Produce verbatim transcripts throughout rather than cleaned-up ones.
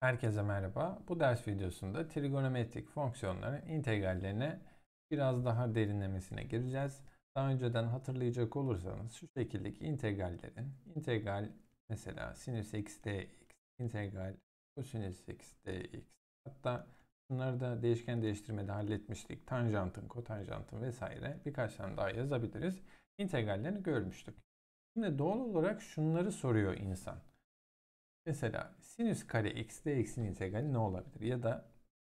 Herkese merhaba. Bu ders videosunda trigonometrik fonksiyonların integrallerine biraz daha derinlemesine gireceğiz. Daha önceden hatırlayacak olursanız şu şekildeki integrallerin integral mesela sinüs x dx, integral kosinüs x dx, hatta bunları da değişken değiştirmede halletmiştik. Tanjantın, kotanjantın vesaire birkaç tane daha yazabiliriz. İntegrallerini görmüştük. Şimdi doğal olarak şunları soruyor insan. Mesela sinüs kare x dx'in integrali ne olabilir? Ya da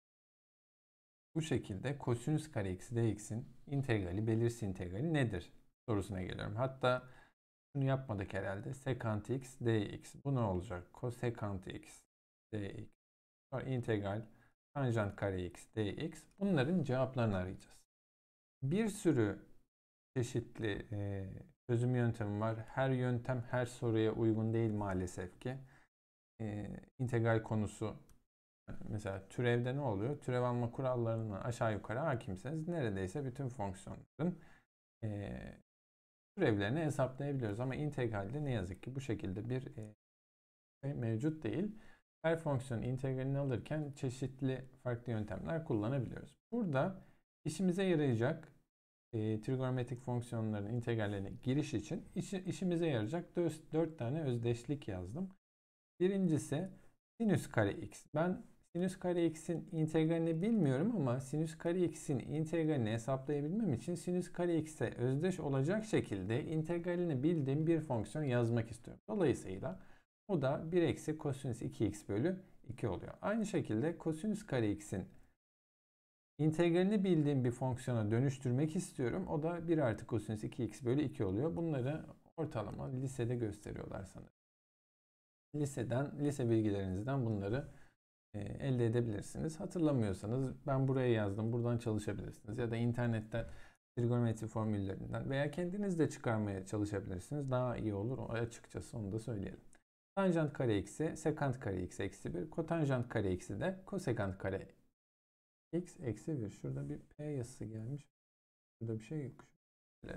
bu şekilde kosinüs kare x dx'in integrali, belirsiz integrali nedir? Sorusuna geliyorum. Hatta bunu yapmadık herhalde. Sekant x dx. Bu ne olacak? Kosekant x dx. Sonra integral tanjant kare x dx. Bunların cevaplarını arayacağız. Bir sürü çeşitli e, çözüm yöntemi var. Her yöntem her soruya uygun değil maalesef ki. E, integral konusu. Mesela türevde ne oluyor? Türev alma kurallarına aşağı yukarı hakimseniz neredeyse bütün fonksiyonların e, türevlerini hesaplayabiliyoruz. Ama integralde ne yazık ki bu şekilde bir e, şey mevcut değil. Her fonksiyon integralini alırken çeşitli farklı yöntemler kullanabiliyoruz. Burada işimize yarayacak e, trigonometrik fonksiyonların integrallerine giriş için işi, işimize yarayacak dört tane özdeşlik yazdım. Birincisi sinüs kare x. Ben sinüs kare x'in integralini bilmiyorum ama sinüs kare x'in integralini hesaplayabilmem için sinüs kare x'e özdeş olacak şekilde integralini bildiğim bir fonksiyon yazmak istiyorum. Dolayısıyla o da bir eksi kosinüs iki x bölü iki oluyor. Aynı şekilde kosinüs kare x'in integralini bildiğim bir fonksiyona dönüştürmek istiyorum. O da bir artı kosinüs iki x bölü iki oluyor. Bunları ortalama lisede gösteriyorlar sanırım. Liseden, lise bilgilerinizden bunları e, elde edebilirsiniz. Hatırlamıyorsanız ben buraya yazdım. Buradan çalışabilirsiniz. Ya da internetten trigonometri formüllerinden veya kendiniz de çıkarmaya çalışabilirsiniz. Daha iyi olur. O açıkçası onu da söyleyelim. Tanjant kare x'i sekant kare x eksi bir. Kotanjant kare x'i de kosekant kare x eksi bir. Şurada bir p yazısı gelmiş. Burada bir şey yok. Şöyle.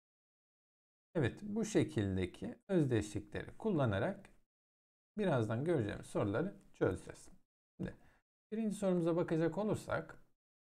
Evet, bu şekildeki özdeşlikleri kullanarak birazdan göreceğimiz soruları çözeceğiz. Şimdi birinci sorumuza bakacak olursak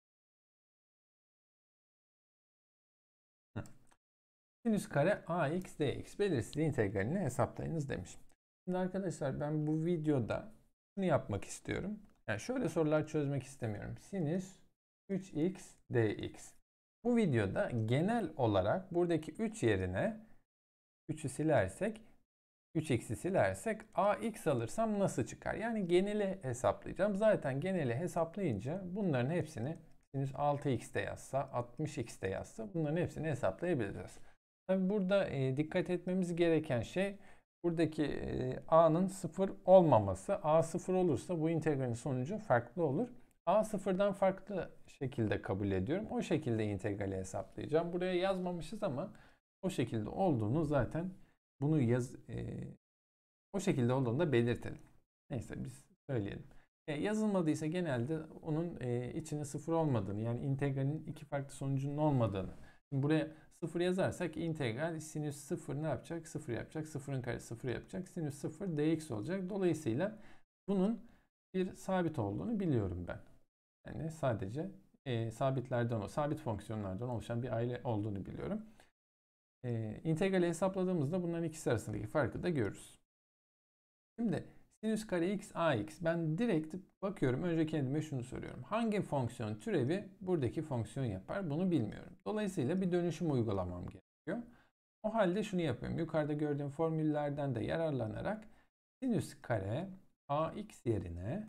sinüs kare ax dx belirsiz integralini hesaplayınız demiş. Şimdi arkadaşlar ben bu videoda bunu yapmak istiyorum. Yani şöyle sorular çözmek istemiyorum. Sinüs üç x dx. Bu videoda genel olarak buradaki üç yerine üçü silersek üç x'i silersek ax alırsam nasıl çıkar? Yani geneli hesaplayacağım. Zaten geneli hesaplayınca bunların hepsini sinüs altı x de yazsa, altmış x de yazsa bunların hepsini hesaplayabiliriz. Tabi burada e, dikkat etmemiz gereken şey buradaki e, a'nın sıfır olmaması. A sıfır olursa bu integralin sonucu farklı olur. A sıfırdan farklı şekilde kabul ediyorum. O şekilde integrali hesaplayacağım. Buraya yazmamışız ama o şekilde olduğunu zaten bunu yaz e, o şekilde olduğunu da belirtelim. Neyse biz söyleyelim. E, yazılmadıysa genelde onun e, içine sıfır olmadığını, yani integralin iki farklı sonucunun olmadığını. Şimdi buraya sıfır yazarsak integral sinüs sıfır ne yapacak? sıfır yapacak. sıfırın karesi sıfır yapacak. Sinüs sıfır dx olacak. Dolayısıyla bunun bir sabit olduğunu biliyorum ben. Yani sadece e, sabitlerden o sabit fonksiyonlardan oluşan bir aile olduğunu biliyorum. E, integrali hesapladığımızda bunların ikisi arasındaki farkı da görürüz. Şimdi sinüs kare x ax. Ben direkt bakıyorum. Önce kendime şunu soruyorum. Hangi fonksiyon türevi buradaki fonksiyon yapar? Bunu bilmiyorum. Dolayısıyla bir dönüşüm uygulamam gerekiyor. O halde şunu yapıyorum. Yukarıda gördüğüm formüllerden de yararlanarak sinüs kare ax yerine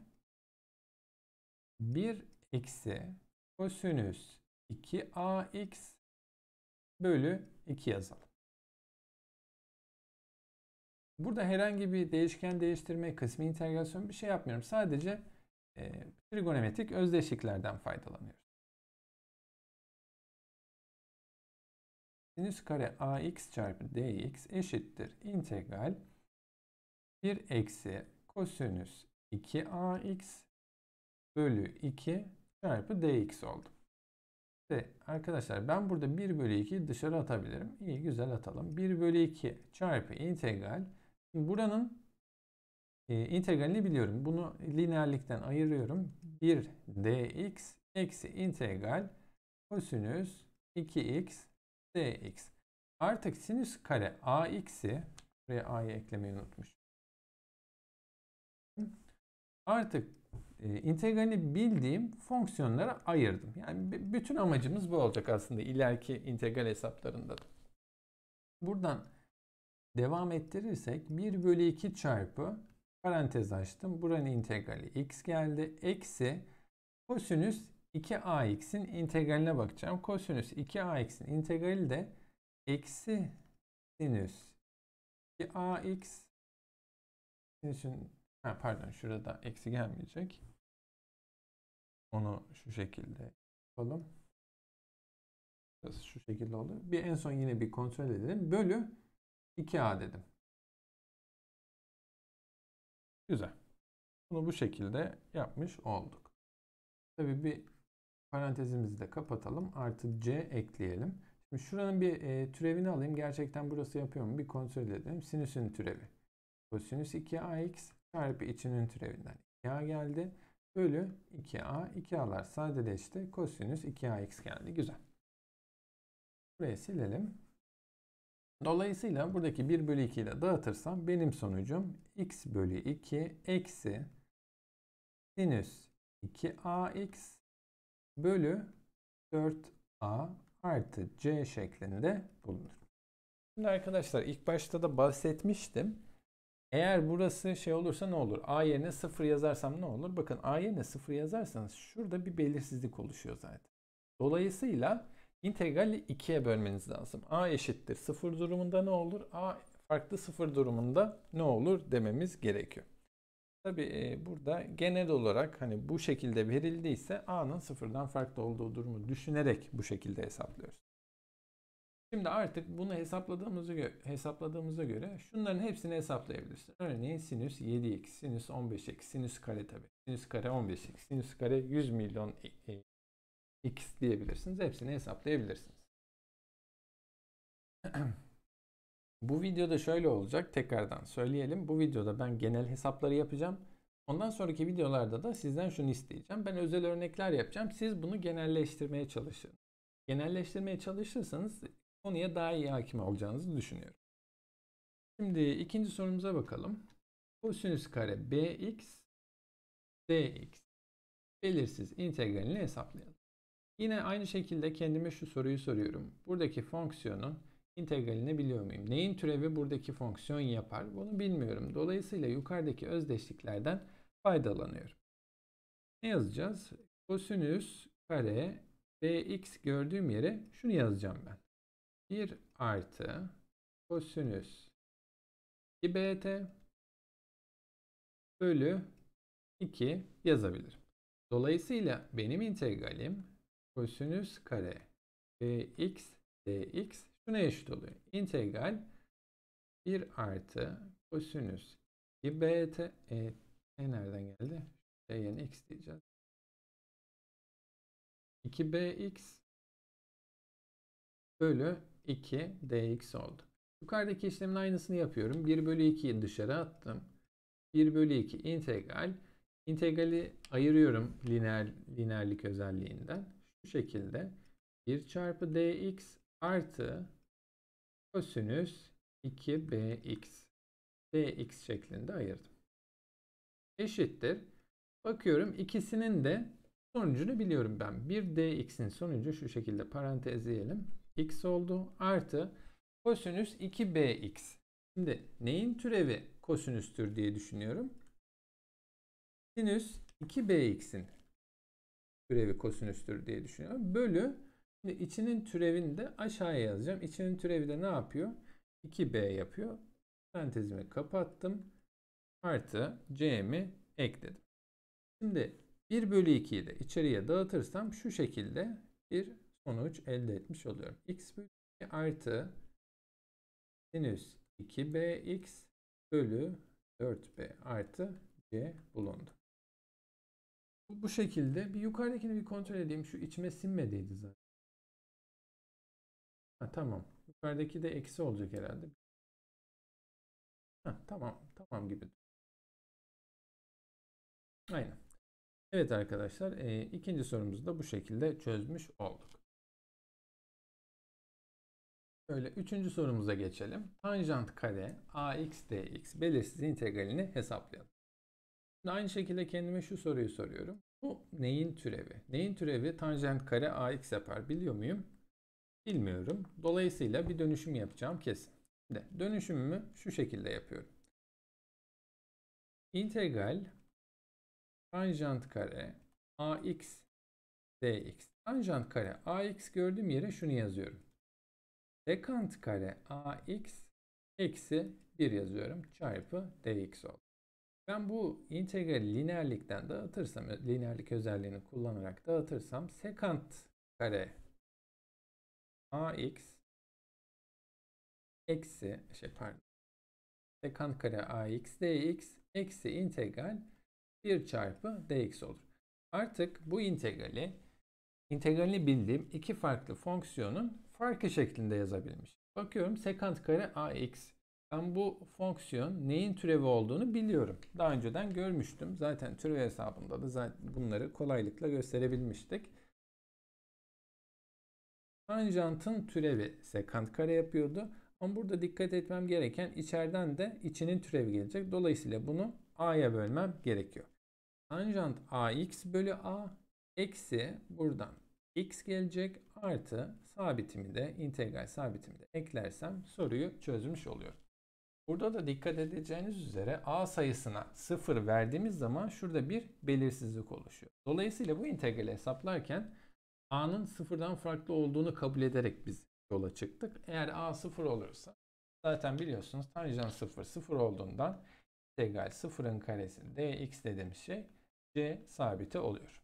bir eksi kosinüs iki ax bölü iki yazalım. Burada herhangi bir değişken değiştirme, kısmi integrasyon bir şey yapmıyorum. Sadece e, trigonometrik özdeşliklerden faydalanıyoruz. Sinüs kare ax çarpı dx eşittir integral bir eksi kosinüs iki ax bölü iki çarpı dx oldu. Ve arkadaşlar ben burada bir bölü ikiyi dışarı atabilirim. İyi, güzel atalım. bir bölü iki çarpı integral. Buranın e, integralini biliyorum. Bunu lineerlikten ayırıyorum. bir dx eksi integral kosinüs iki x dx. Artık sinüs kare ax'i, buraya a'yı eklemeyi unutmuş. Artık e, integralini bildiğim fonksiyonlara ayırdım. Yani bütün amacımız bu olacak aslında ileriki integral hesaplarında da. Buradan devam ettirirsek bir bölü iki çarpı parantez açtım. Buranın integrali x geldi. Eksi kosinüs iki ax'in integraline bakacağım. Kosinüs iki ax'in integrali de eksi sinüs iki ax sinüsün ha, pardon şurada eksi gelmeyecek. Onu şu şekilde yapalım. Burası şu şekilde oldu. Bir en son yine bir kontrol edelim. Bölü iki a dedim. Güzel. Bunu bu şekilde yapmış olduk. Tabii bir parantezimizi de kapatalım. Artı c ekleyelim. Şimdi şuranın bir e, türevini alayım. Gerçekten burası yapıyor mu? Bir kontrol edelim. Sinüsün türevi. Kosinüs iki ax çarpı içinin türevinden iki a geldi. Bölü iki a. iki a'lar sadeleşti. Kosinüs iki ax geldi. Güzel. Burayı silelim. Dolayısıyla buradaki bir bölü iki ile dağıtırsam benim sonucum x bölü iki eksi sinüs iki ax bölü dört a artı c şeklinde bulunur. Şimdi arkadaşlar ilk başta da bahsetmiştim. Eğer burası şey olursa ne olur? A yerine sıfır yazarsam ne olur? Bakın a yerine sıfır yazarsanız şurada bir belirsizlik oluşuyor zaten. Dolayısıyla integrali ikiye bölmeniz lazım. A eşittir sıfır durumunda ne olur? A farklı sıfır durumunda ne olur dememiz gerekiyor. Tabii burada genel olarak hani bu şekilde verildiyse a'nın sıfırdan farklı olduğu durumu düşünerek bu şekilde hesaplıyoruz. Şimdi artık bunu hesapladığımıza göre, hesapladığımıza göre şunların hepsini hesaplayabilirsin. Örneğin sinüs yedi x, sinüs on beş x, sinüs kare tabii. Sinüs kare on beş x, sinüs kare yüz milyon x diyebilirsiniz. Hepsini hesaplayabilirsiniz. Bu videoda şöyle olacak. Tekrardan söyleyelim. Bu videoda ben genel hesapları yapacağım. Ondan sonraki videolarda da sizden şunu isteyeceğim. Ben özel örnekler yapacağım. Siz bunu genelleştirmeye çalışın. Genelleştirmeye çalışırsanız konuya daha iyi hakim olacağınızı düşünüyorum. Şimdi ikinci sorumuza bakalım. Kosinüs kare bx dx belirsiz integralini hesaplayalım. Yine aynı şekilde kendime şu soruyu soruyorum. Buradaki fonksiyonun integralini biliyor muyum? Neyin türevi buradaki fonksiyon yapar? Bunu bilmiyorum. Dolayısıyla yukarıdaki özdeşliklerden faydalanıyorum. Ne yazacağız? Kosinüs kare bx gördüğüm yere şunu yazacağım ben. bir artı kosinüs iki bt bölü iki yazabilirim. Dolayısıyla benim integralim kosinüs kare bx dx şuna eşit oluyor. İntegral bir artı kosinüs iki bt e, e nereden geldi? E yerine x diyeceğiz. iki bx bölü iki dx oldu. Yukarıdaki işlemin aynısını yapıyorum. bir bölü ikiyi dışarı attım. bir bölü iki integral. İntegrali ayırıyorum lineer, lineerlik özelliğinden. Şu şekilde bir çarpı dx artı kosinüs iki bx dx şeklinde ayırdım. Eşittir. Bakıyorum ikisinin de sonucunu biliyorum ben. bir dx'in sonucu şu şekilde parantezleyelim. X oldu. Artı kosinüs iki bx. Şimdi neyin türevi kosinüstür diye düşünüyorum. Sinüs iki bx'in türevi kosinüstür diye düşünüyorum. Bölü şimdi içinin türevini de aşağıya yazacağım. İçinin türevi de ne yapıyor? iki b yapıyor. Parantezimi kapattım. Artı c'mi ekledim. Şimdi bir bölü ikiyi de içeriye dağıtırsam şu şekilde bir sonuç elde etmiş oluyorum. X bölü iki artı sinüs iki bx bölü dört b artı c bulundu. Bu şekilde bir yukarıdakini bir kontrol edeyim. Şu içime sinmediydi zaten. Ha, tamam. Yukarıdaki de eksi olacak herhalde. Ha, tamam. Tamam gibi. Aynen. Evet arkadaşlar, e, ikinci sorumuzu da bu şekilde çözmüş olduk. Şöyle üçüncü sorumuza geçelim. Tanjant kare ax dx belirsiz integralini hesaplayalım. Şimdi aynı şekilde kendime şu soruyu soruyorum. Bu neyin türevi? Neyin türevi tanjant kare ax yapar biliyor muyum? Bilmiyorum. Dolayısıyla bir dönüşüm yapacağım kesin. Şimdi dönüşümümü şu şekilde yapıyorum. İntegral tanjant kare ax dx. Tanjant kare ax gördüğüm yere şunu yazıyorum. Sekant kare ax eksi bir yazıyorum. Çarpı dx oldu. Ben bu integrali lineerlikten dağıtırsam, lineerlik özelliğini kullanarak dağıtırsam sekant kare ax eksi şey pardon sekant kare ax dx eksi integral bir çarpı dx olur. Artık bu integrali integralini bildiğim iki farklı fonksiyonun farkı şeklinde yazabilmiş. Bakıyorum sekant kare ax. Ben bu fonksiyon neyin türevi olduğunu biliyorum. Daha önceden görmüştüm. Zaten türev hesabında da zaten bunları kolaylıkla gösterebilmiştik. Tanjantın türevi sekant kare yapıyordu. Ama burada dikkat etmem gereken içeriden de içinin türevi gelecek. Dolayısıyla bunu a'ya bölmem gerekiyor. Tanjant ax bölü a eksi buradan x gelecek artı sabitimi de integral sabitimi de eklersem soruyu çözmüş oluyorum. Burada da dikkat edeceğiniz üzere a sayısına sıfır verdiğimiz zaman şurada bir belirsizlik oluşuyor. Dolayısıyla bu integrali hesaplarken a'nın sıfırdan farklı olduğunu kabul ederek biz yola çıktık. Eğer a sıfır olursa zaten biliyorsunuz tanjant sıfır sıfır olduğundan integral sıfırın karesi dx dediğimiz şey c sabiti oluyor.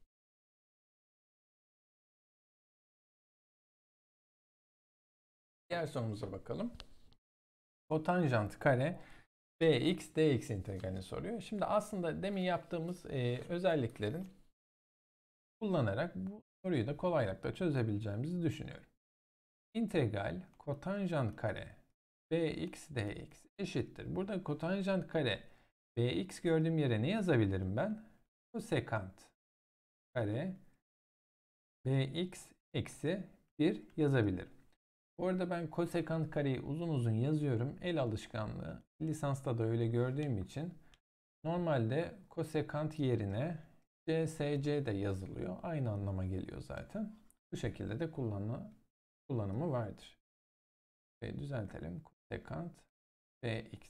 Diğer sorumuza bakalım. Kotanjant kare bx dx integralini soruyor. Şimdi aslında demin yaptığımız e, özelliklerin kullanarak bu soruyu da kolaylıkla çözebileceğimizi düşünüyorum. İntegral kotanjant kare bx dx eşittir. Burada kotanjant kare bx gördüğüm yere ne yazabilirim ben? Kosekant kare bx eksi bir yazabilirim. Bu arada ben kosekant kareyi uzun uzun yazıyorum. El alışkanlığı. Lisansta da öyle gördüğüm için normalde kosekant yerine C S C de yazılıyor. Aynı anlama geliyor zaten. Bu şekilde de kullanımı, kullanımı vardır. Ve düzeltelim. Kosekant bx.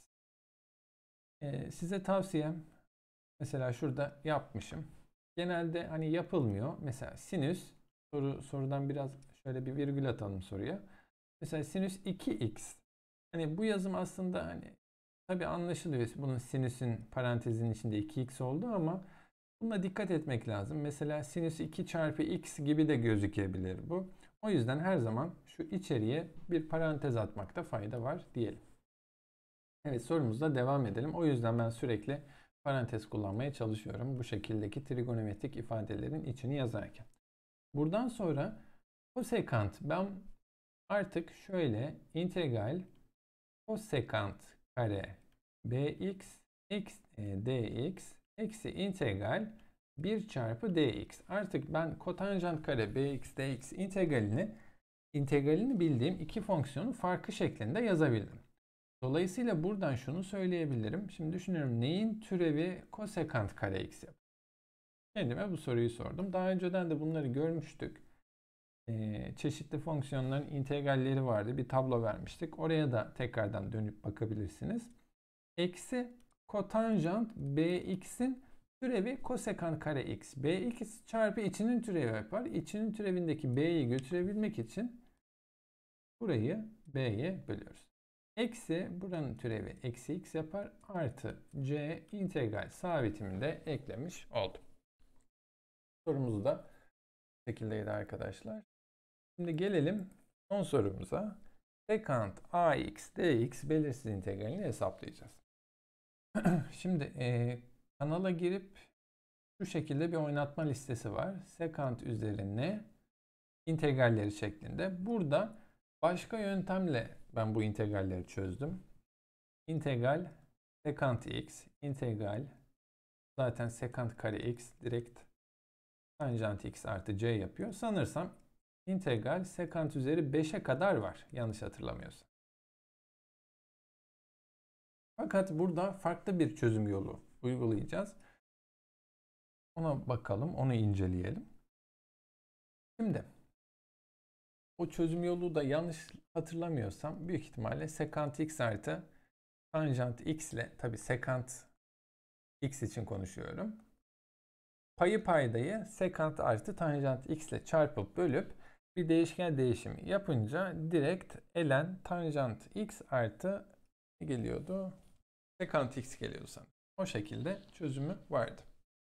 Ee, size tavsiyem mesela şurada yapmışım. Genelde hani yapılmıyor. Mesela sinüs soru sorudan biraz şöyle bir virgül atalım soruya. Mesela sinüs iki x. Hani bu yazım aslında hani tabii anlaşılıyor. Bunun sinüsün parantezin içinde iki x oldu ama buna dikkat etmek lazım. Mesela sinüs iki çarpı x gibi de gözükebilir bu. O yüzden her zaman şu içeriye bir parantez atmakta fayda var diyelim. Evet, sorumuzla devam edelim. O yüzden ben sürekli parantez kullanmaya çalışıyorum. Bu şekildeki trigonometrik ifadelerin içini yazarken. Buradan sonra kosekant ben artık şöyle integral kosekant kare bx x dx eksi integral bir çarpı dx. Artık ben kotanjant kare bx dx integralini integralini bildiğim iki fonksiyonun farkı şeklinde yazabildim. Dolayısıyla buradan şunu söyleyebilirim. Şimdi düşünüyorum neyin türevi kosekant kare x yapar? Kendime bu soruyu sordum. Daha önceden de bunları görmüştük. Ee, çeşitli fonksiyonların integralleri vardı. Bir tablo vermiştik. Oraya da tekrardan dönüp bakabilirsiniz. Eksi kotanjant bx'in türevi kosekant kare x. Bx çarpı içinin türevi yapar. İçinin türevindeki b'yi götürebilmek için burayı b'ye bölüyoruz. Eksi buranın türevi eksi x yapar. Artı c integral sabitimini de eklemiş oldum. Sorumuz da bu şekildeydi arkadaşlar. Şimdi gelelim son sorumuza. Sekant ax dx belirsiz integralini hesaplayacağız. Şimdi e, kanala girip şu şekilde bir oynatma listesi var. Sekant üzerine integralleri şeklinde. Burada başka yöntemle ben bu integralleri çözdüm. İntegral sekant x, integral Zaten sekant kare x direkt tanjant x artı c yapıyor. Sanırsam integral sekant üzeri beşe kadar var. Yanlış hatırlamıyorsam. Fakat burada farklı bir çözüm yolu uygulayacağız. Ona bakalım, onu inceleyelim. Şimdi o çözüm yolu da yanlış hatırlamıyorsam büyük ihtimalle sekant x artı tanjant x ile, tabi sekant x için konuşuyorum. Payı paydayı sekant artı tanjant x ile çarpıp bölüp bir değişken değişimi yapınca direkt ln tanjant x artı ne geliyordu? Sekant x geliyordu sanırım. O şekilde çözümü vardı.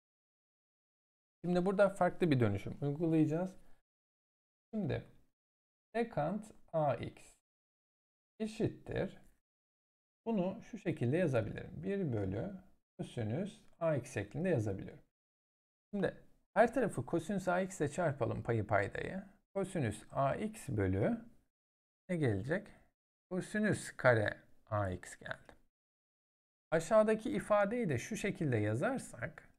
Şimdi burada farklı bir dönüşüm uygulayacağız. Şimdi sekant ax eşittir. Bunu şu şekilde yazabilirim. bir bölü kosinüs ax şeklinde yazabiliyorum. Şimdi her tarafı kosinüs ax ile çarpalım payı paydayı. Kosinüs ax bölü ne gelecek? Kosinüs kare ax geldi. Aşağıdaki ifadeyi de şu şekilde yazarsak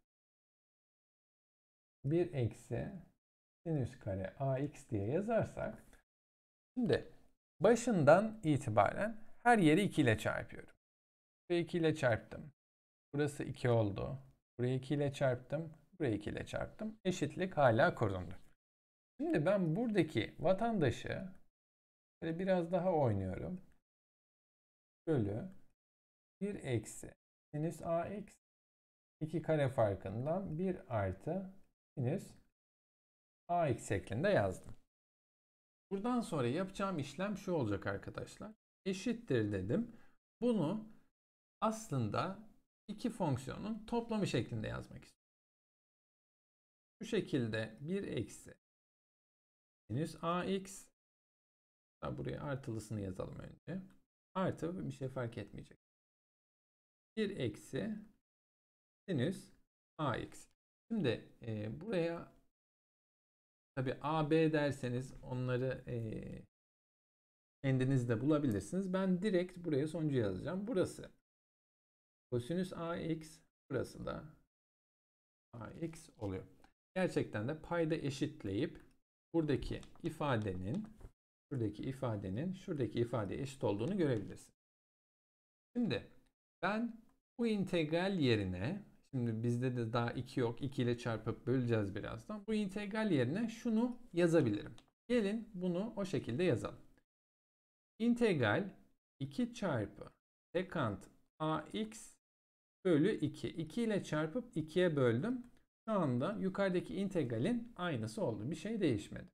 bir eksi sinüs kare ax diye yazarsak, şimdi başından itibaren her yeri iki ile çarpıyorum. Burayı iki ile çarptım. Burası iki oldu. Burayı iki ile çarptım. Burayı iki ile çarptım. Eşitlik hala korundu. Şimdi ben buradaki vatandaşı böyle biraz daha oynuyorum. Bölü bir eksi sinüs ax iki kare farkından bir artı sinüs ax şeklinde yazdım. Buradan sonra yapacağım işlem şu olacak arkadaşlar. Eşittir dedim. Bunu aslında iki fonksiyonun toplamı şeklinde yazmak istiyorum. Bu şekilde bir eksi sinüs ax, buraya artılısını yazalım önce. Artı bir şey fark etmeyecek. bir eksi sinüs ax. Şimdi e, buraya tabi a, b derseniz onları e, kendiniz de bulabilirsiniz. Ben direkt buraya sonucu yazacağım. Burası kosinüs ax, burası da ax oluyor. Gerçekten de payda eşitleyip buradaki ifadenin buradaki ifadenin şuradaki ifadeye eşit olduğunu görebilirsiniz. Şimdi ben bu integral yerine, şimdi bizde de daha iki yok, iki ile çarpıp böleceğiz birazdan. Bu integral yerine şunu yazabilirim. Gelin bunu o şekilde yazalım. İntegral iki çarpı sekant ax bölü iki. iki ile çarpıp ikiye böldüm. Şu anda yukarıdaki integralin aynısı oldu. Bir şey değişmedi.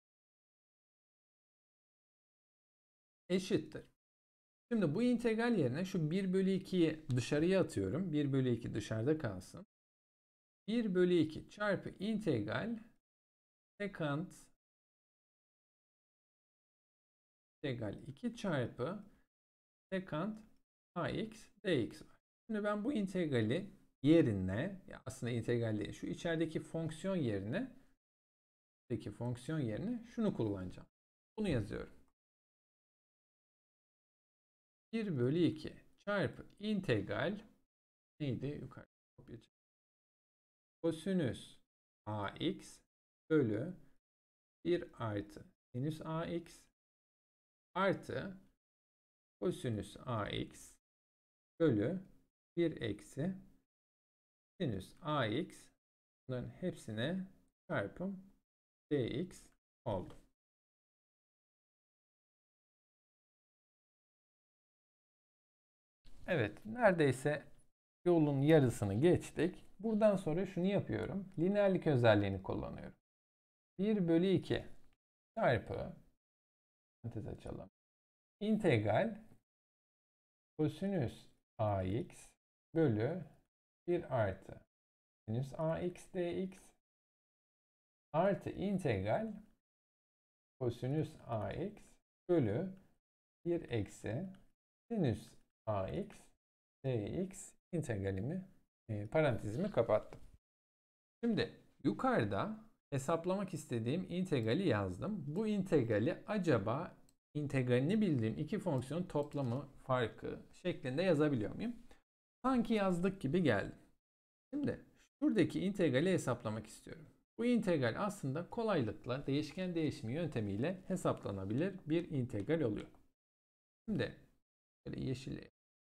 Eşittir. Şimdi bu integral yerine şu bir bölü ikiyi dışarıya atıyorum. bir bölü iki dışarıda kalsın. bir bölü iki çarpı integral sekant integral iki çarpı sekant ax dx var. Şimdi ben bu integrali yerine, ya aslında integral değil, şu içerideki fonksiyon yerine buradaki fonksiyon yerine şunu kullanacağım. Bunu yazıyorum. bir bölü iki çarpı integral neydi? Yukarı kopya çek. Kosinüs ax bölü bir artı sinüs ax artı kosinüs ax bölü bir eksi sinüs ax, bunların hepsine çarpım dx oldu. Evet, neredeyse yolun yarısını geçtik. Buradan sonra şunu yapıyorum. Lineerlik özelliğini kullanıyorum. bir bölü iki çarpı, parantez açalım, integral kosinüs ax bölü bir artı sinüs ax dx artı integral kosinüs ax bölü bir eksi sinüs ax dx integralimi, e, parantezimi kapattım. Şimdi yukarıda hesaplamak istediğim integrali yazdım. Bu integrali acaba integralini bildiğim iki fonksiyonun toplamı farkı şeklinde yazabiliyor muyum? Sanki yazdık gibi geldi. Şimdi şuradaki integrali hesaplamak istiyorum. Bu integral aslında kolaylıkla değişken değişimi yöntemiyle hesaplanabilir bir integral oluyor. Şimdi böyle yeşil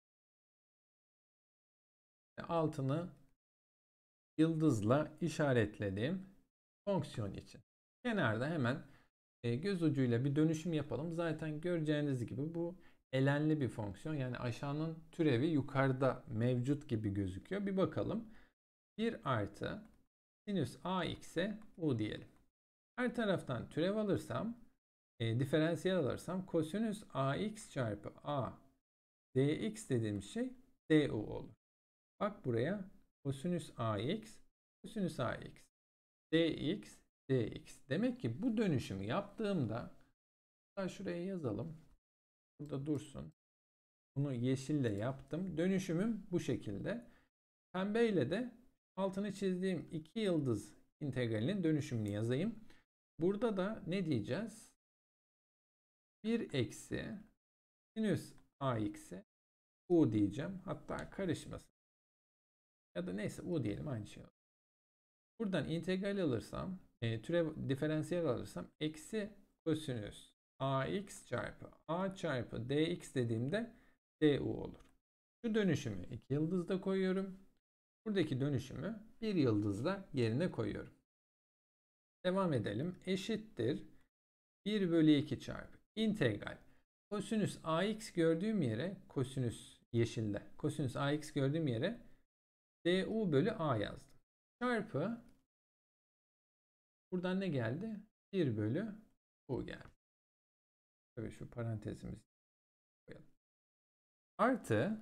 altını yıldızla işaretledim fonksiyon için. Kenarda hemen e, göz ucuyla bir dönüşüm yapalım. Zaten göreceğiniz gibi bu elenli bir fonksiyon. Yani aşağının türevi yukarıda mevcut gibi gözüküyor. Bir bakalım. bir artı sinüs ax'e u diyelim. Her taraftan türev alırsam, e, diferansiyel alırsam kosinüs ax çarpı a dx dediğim şey du olur. Bak buraya kosinüs ax, kosinüs ax, dx, dx. Demek ki bu dönüşümü yaptığımda, şuraya yazalım. Burada dursun. Bunu yeşille yaptım. Dönüşümüm bu şekilde. Pembeyle de altını çizdiğim iki yıldız integralinin dönüşümünü yazayım. Burada da ne diyeceğiz? bir eksi sinüs ax'e u diyeceğim. Hatta karışmasın. Ya da neyse u diyelim, aynı şey olur. Buradan integral alırsam, e, türev diferansiyel alırsam eksi kosinüs ax çarpı a çarpı dx dediğimde du olur. Şu dönüşümü iki yıldızda koyuyorum. Buradaki dönüşümü bir yıldızla yerine koyuyorum. Devam edelim. Eşittir bir bölü iki çarpı integral kosinüs ax gördüğüm yere, kosinüs yeşilde, kosinüs ax gördüğüm yere du bölü a yazdım. Çarpı buradan ne geldi? bir bölü u geldi. Tabii şu parantezimizi koyalım. Artı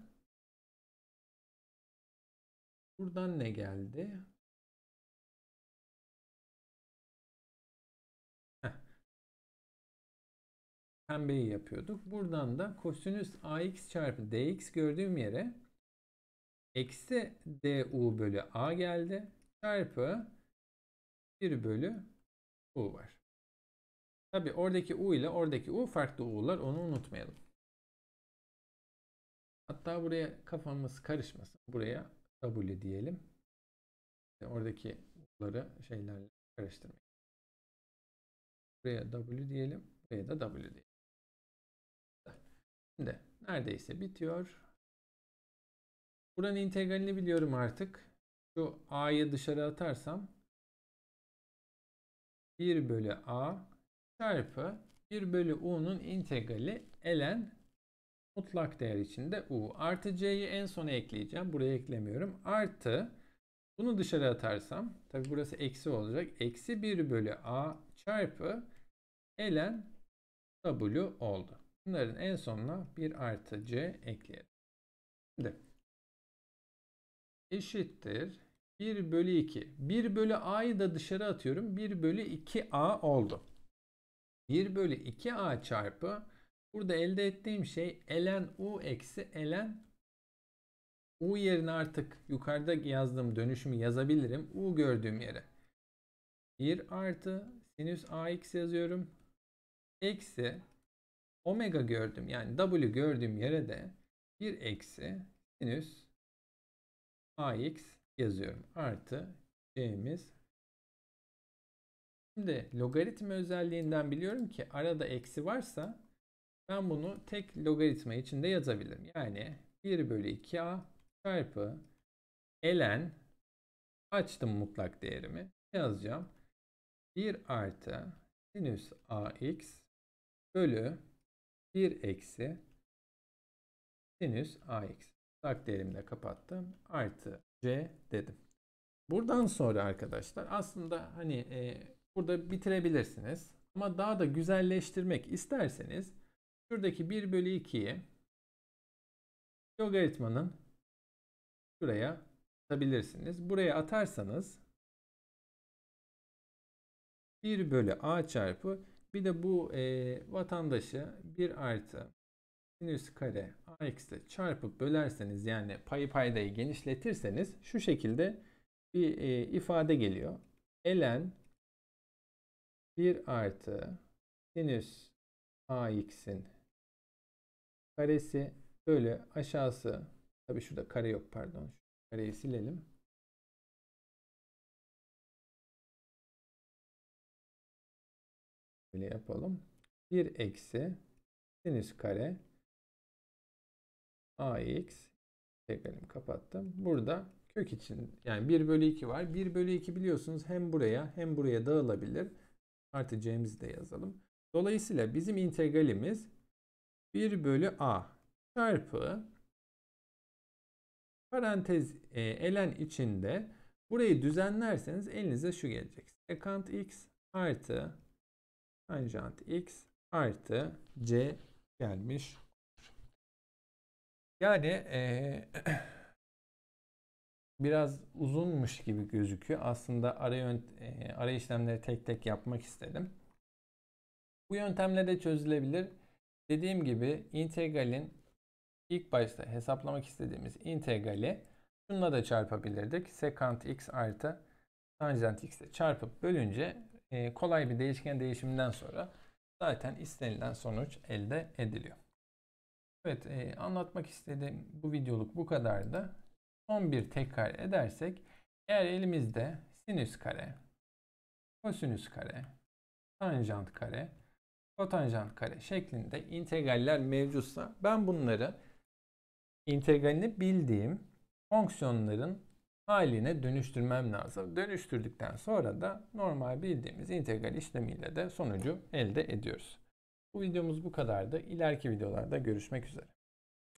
buradan ne geldi? Heh. Pembeyi yapıyorduk. Buradan da kosinüs ax çarpı dx gördüğüm yere eksi du bölü a geldi. Çarpı bir bölü u var. Tabi oradaki u ile oradaki u farklı u'lar, onu unutmayalım. Hatta buraya kafamız karışmasın. Buraya w diyelim. Oradaki u'ları şeylerle karıştırmayalım. Buraya w diyelim. Buraya da w diyelim. Şimdi neredeyse bitiyor. Buranın integralini biliyorum artık. Şu a'yı dışarı atarsam bir bölü a çarpı bir bölü u'nun integrali ln mutlak değer içinde u. Artı c'yi en sona ekleyeceğim. Buraya eklemiyorum. Artı bunu dışarı atarsam, tabi burası eksi olacak. Eksi bir bölü a çarpı ln w oldu. Bunların en sonuna bir artı c ekleyelim. Şimdi eşittir bir bölü iki. bir bölü a'yı da dışarı atıyorum. bir bölü iki a oldu. bir bölü iki a çarpı burada elde ettiğim şey ln u eksi ln u yerine artık yukarıda yazdığım dönüşümü yazabilirim. U gördüğüm yere bir artı sinüs ax yazıyorum. Eksi omega gördüm, yani w gördüğüm yere de bir eksi sinüs ax yazıyorum. Artı c'miz. Şimdi logaritma özelliğinden biliyorum ki arada eksi varsa ben bunu tek logaritma içinde yazabilirim. Yani bir bölü iki a çarpı ln, açtım mutlak değerimi, yazacağım. bir artı sinüs ax bölü bir eksi sinüs ax. Mutlak değerimi de kapattım. Artı c dedim. Buradan sonra arkadaşlar aslında hani e, burada bitirebilirsiniz. Ama daha da güzelleştirmek isterseniz şuradaki bir bölü ikiyi logaritmanın şuraya atabilirsiniz. Buraya atarsanız bir bölü a çarpı bir de bu e, vatandaşı bir artı sinüs kare ax'te çarpıp bölerseniz, yani payı paydayı genişletirseniz şu şekilde bir e, ifade geliyor. ln bir artı sinüs ax'in karesi bölü aşağısı, tabi şurada kare yok, pardon, kareyi silelim. Böyle yapalım. bir eksi sinüs kare ax integralimi kapattım. Burada kök için yani bir bölü iki var. bir bölü iki biliyorsunuz hem buraya hem buraya dağılabilir. Artı c'mizi de yazalım. Dolayısıyla bizim integralimiz bir bölü a çarpı parantez e, elen içinde burayı düzenlerseniz elinize şu gelecek. Sekant x artı tanjant x artı c gelmiş. Yani e, biraz uzunmuş gibi gözüküyor. Aslında ara, yönt e, ara işlemleri tek tek yapmak istedim. Bu yöntemle de çözülebilir. Dediğim gibi integralin ilk başta hesaplamak istediğimiz integrali şununla da çarpabilirdik. Sekant x artı tanjant x'e çarpıp bölünce e, kolay bir değişken değişiminden sonra zaten istenilen sonuç elde ediliyor. Evet, e, anlatmak istediğim bu videoluk bu kadardı. Son bir tekrar edersek, eğer elimizde sinüs kare, kosinüs kare, tanjant kare, kotanjant kare şeklinde integraller mevcutsa ben bunları integralini bildiğim fonksiyonların haline dönüştürmem lazım. Dönüştürdükten sonra da normal bildiğimiz integral işlemiyle de sonucu elde ediyoruz. Bu videomuz bu kadardı. İleriki videolarda görüşmek üzere.